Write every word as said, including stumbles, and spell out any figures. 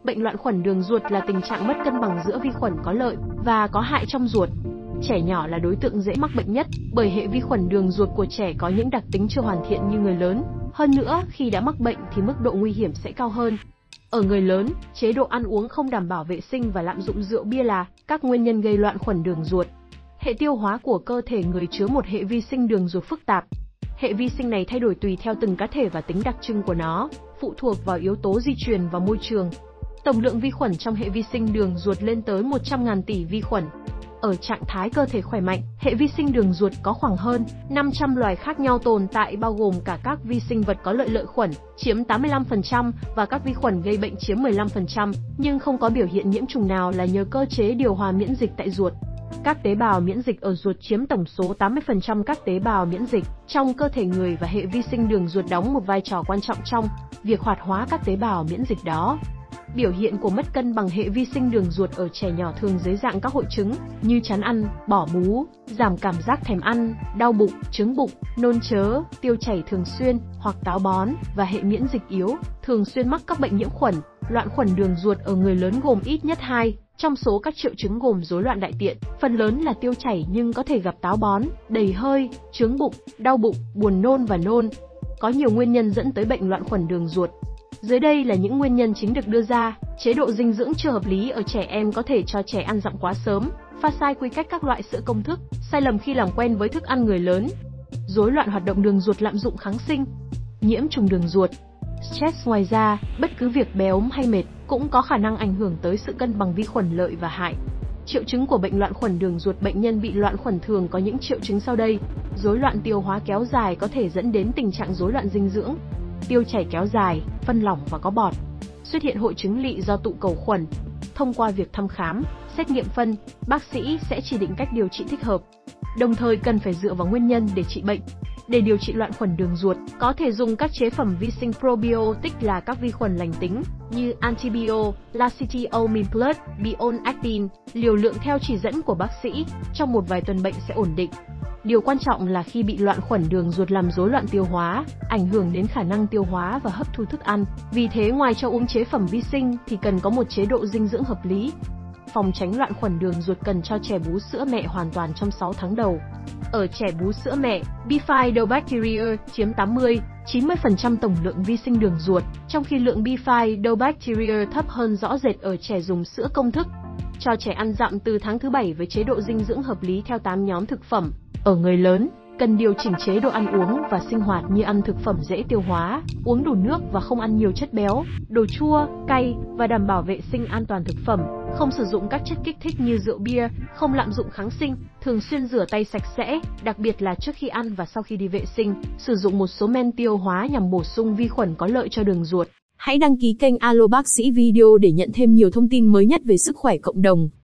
Bệnh loạn khuẩn đường ruột là tình trạng mất cân bằng giữa vi khuẩn có lợi và có hại trong ruột. Trẻ nhỏ là đối tượng dễ mắc bệnh nhất, bởi hệ vi khuẩn đường ruột của trẻ có những đặc tính chưa hoàn thiện như người lớn. Hơn nữa, khi đã mắc bệnh thì mức độ nguy hiểm sẽ cao hơn. Ở người lớn, chế độ ăn uống không đảm bảo vệ sinh và lạm dụng rượu bia là các nguyên nhân gây loạn khuẩn đường ruột. Hệ tiêu hóa của cơ thể người chứa một hệ vi sinh đường ruột phức tạp. Hệ vi sinh này thay đổi tùy theo từng cá thể và tính đặc trưng của nó, phụ thuộc vào yếu tố di truyền và môi trường. Tổng lượng vi khuẩn trong hệ vi sinh đường ruột lên tới một trăm nghìn tỷ vi khuẩn. Ở trạng thái cơ thể khỏe mạnh, hệ vi sinh đường ruột có khoảng hơn năm trăm loài khác nhau tồn tại, bao gồm cả các vi sinh vật có lợi lợi khuẩn, chiếm tám mươi lăm phần trăm, và các vi khuẩn gây bệnh chiếm mười lăm phần trăm, nhưng không có biểu hiện nhiễm trùng nào là nhờ cơ chế điều hòa miễn dịch tại ruột. Các tế bào miễn dịch ở ruột chiếm tổng số tám mươi phần trăm các tế bào miễn dịch trong cơ thể người, và hệ vi sinh đường ruột đóng một vai trò quan trọng trong việc hoạt hóa các tế bào miễn dịch đó. Biểu hiện của mất cân bằng hệ vi sinh đường ruột ở trẻ nhỏ thường dưới dạng các hội chứng như chán ăn, bỏ bú, giảm cảm giác thèm ăn, đau bụng, chướng bụng, nôn chớ, tiêu chảy thường xuyên hoặc táo bón, và hệ miễn dịch yếu, thường xuyên mắc các bệnh nhiễm khuẩn. Loạn khuẩn đường ruột ở người lớn gồm ít nhất hai trong số các triệu chứng, gồm rối loạn đại tiện, phần lớn là tiêu chảy nhưng có thể gặp táo bón, đầy hơi, chướng bụng, đau bụng, buồn nôn và nôn. Có nhiều nguyên nhân dẫn tới bệnh loạn khuẩn đường ruột. Dưới đây là những nguyên nhân chính được đưa ra. Chế độ dinh dưỡng chưa hợp lý ở trẻ em có thể cho trẻ ăn dặm quá sớm, pha sai quy cách các loại sữa công thức, sai lầm khi làm quen với thức ăn người lớn, rối loạn hoạt động đường ruột, lạm dụng kháng sinh, nhiễm trùng đường ruột, stress. Ngoài ra, bất cứ việc bé ốm hay mệt cũng có khả năng ảnh hưởng tới sự cân bằng vi khuẩn lợi và hại. Triệu chứng của bệnh loạn khuẩn đường ruột. Bệnh nhân bị loạn khuẩn thường có những triệu chứng sau đây. Rối loạn tiêu hóa kéo dài có thể dẫn đến tình trạng rối loạn dinh dưỡng, tiêu chảy kéo dài, phân lỏng và có bọt. Xuất hiện hội chứng lỵ do tụ cầu khuẩn. Thông qua việc thăm khám, xét nghiệm phân, bác sĩ sẽ chỉ định cách điều trị thích hợp. Đồng thời cần phải dựa vào nguyên nhân để trị bệnh. Để điều trị loạn khuẩn đường ruột, có thể dùng các chế phẩm vi sinh probiotic là các vi khuẩn lành tính như Antibio, Lacitiomyces plus, Bion Actin, liều lượng theo chỉ dẫn của bác sĩ. Trong một vài tuần bệnh sẽ ổn định. Điều quan trọng là khi bị loạn khuẩn đường ruột làm rối loạn tiêu hóa, ảnh hưởng đến khả năng tiêu hóa và hấp thu thức ăn. Vì thế, ngoài cho uống chế phẩm vi sinh thì cần có một chế độ dinh dưỡng hợp lý. Phòng tránh loạn khuẩn đường ruột, cần cho trẻ bú sữa mẹ hoàn toàn trong sáu tháng đầu. Ở trẻ bú sữa mẹ, Bifidobacteria chiếm tám mươi đến chín mươi phần trăm tổng lượng vi sinh đường ruột, trong khi lượng Bifidobacteria thấp hơn rõ rệt ở trẻ dùng sữa công thức. Cho trẻ ăn dặm từ tháng thứ bảy với chế độ dinh dưỡng hợp lý theo tám nhóm thực phẩm. Ở người lớn, cần điều chỉnh chế độ ăn uống và sinh hoạt như ăn thực phẩm dễ tiêu hóa, uống đủ nước và không ăn nhiều chất béo, đồ chua, cay, và đảm bảo vệ sinh an toàn thực phẩm, không sử dụng các chất kích thích như rượu bia, không lạm dụng kháng sinh, thường xuyên rửa tay sạch sẽ, đặc biệt là trước khi ăn và sau khi đi vệ sinh, sử dụng một số men tiêu hóa nhằm bổ sung vi khuẩn có lợi cho đường ruột. Hãy đăng ký kênh Alo Bác sĩ Video để nhận thêm nhiều thông tin mới nhất về sức khỏe cộng đồng.